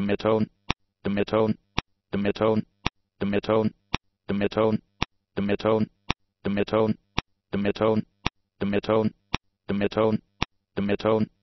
demitone, demitone, demitone, demitone, demitone, demitone, demitone, demitone, demitone, demitone, demitone.